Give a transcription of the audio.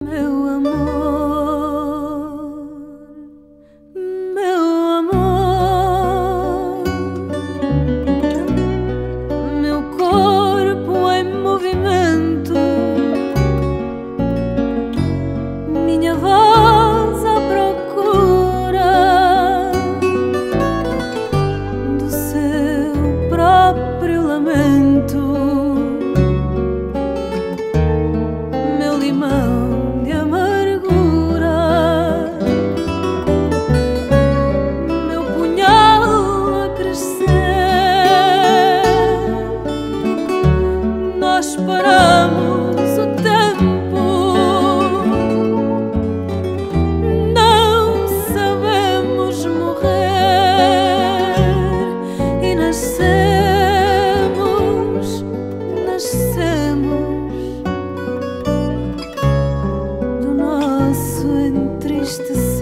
Meu amor, meu amor, meu corpo em movimento, minha voz à procura do seu próprio lamento, meu limão de amargura, meu punhal a crescer. Nós paramos o tempo, não sabemos morrer e nascemos do nosso entristecer.